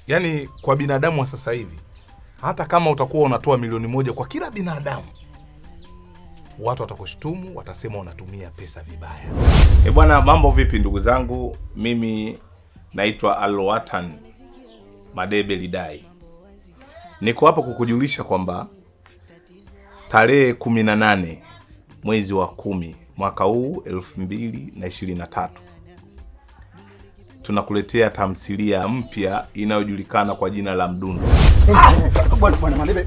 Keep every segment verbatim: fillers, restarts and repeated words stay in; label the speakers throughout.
Speaker 1: Yaani kwa binadamu wa sasa hivi, hata kama utakuwa unatoa milioni moja kwa kila binadamu, watu watakushtumu, watasema unatumia pesa vibaya.
Speaker 2: Eh bwana, mambo vipi ndugu zangu? Mimi naitwa Alwatan Madebe Lidai. Niko hapa kukujulisha kwamba tarehe kumi na nane mwezi wa kumi mwaka huu elfu mbili na ishirini na tatu tunakuletea tamthilia mpya inayojulikana kwa jina la Mdundo.
Speaker 3: Bwana bwana Madebe.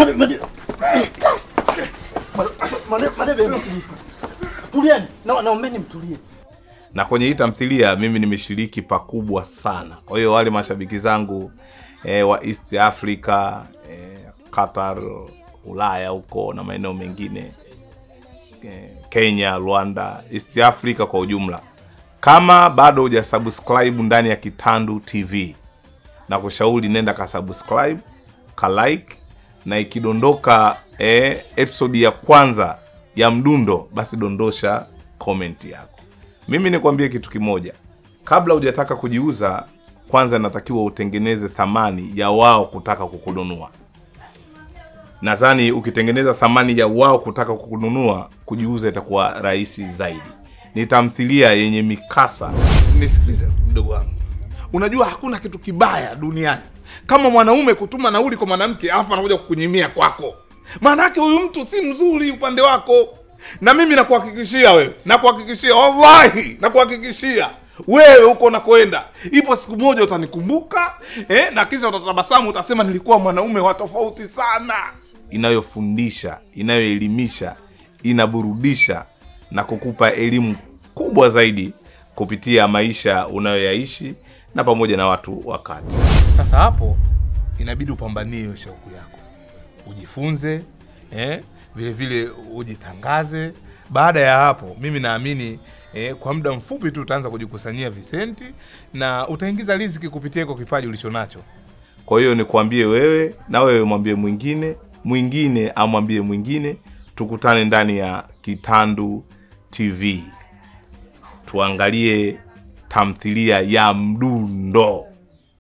Speaker 3: Madebe mtulie. Tulieni. Na naombeni mtulie.
Speaker 2: Na kwenye hii tamthilia mimi nimeshiriki pakubwa sana. Kwa hiyo wale mashabiki zangu eh, wa East Africa, eh, Qatar, Ulaya huko na maeneo mengine, eh, Kenya, Rwanda, East Africa kwa ujumla, kama bado hujasubscribe ndani ya Kitandu T V, na kushauri nenda ka subscribe, ka like, na ikidondoka eh, episode ya kwanza ya Mdundo, basi dondosha comment yako. Mimi nikwambie kitu kimoja, kabla hujataka kujiuza, kwanza natakiwa utengeneze thamani ya wao kutaka kukununua. Nadhani ukitengeneza thamani ya wao kutaka kukununua, kujiuza itakuwa rahisi zaidi. Ni tamthilia yenye mikasa.
Speaker 1: Nisikilize mdogo wangu. Unajua hakuna kitu kibaya duniani kama mwanaume kutuma nauli kwa mwanamke afa anakuja kukunyimia kwako. Maana yake huyu mtu si mzuri upande wako. Na mimi nakuhakikishia wewe, nakuhakikishia wallahi, nakuhakikishia wewe huko unakoenda, ipo siku moja utanikumbuka, eh, na kisha utatabasamu, utasema nilikuwa mwanaume wa tofauti sana.
Speaker 2: Inayofundisha, inayoelimisha, inaburudisha na kukupa elimu kubwa zaidi kupitia maisha unayoyaishi na pamoja na watu wakati.
Speaker 1: Sasa hapo inabidi upambanie hiyo shauku yako. Ujifunze, eh, vile vile ujitangaze. Baada ya hapo mimi naamini eh, kwa muda mfupi tu utaanza kujikusanyia visenti na utaingiza riziki kupitia kwa kipaji ulichonacho.
Speaker 2: Kwa hiyo nikwambie wewe, na wewe mwambie mwingine, mwingine amwambie mwingine, tukutane ndani ya Kitandu T V. Tuangalie tamthilia ya Mdundo.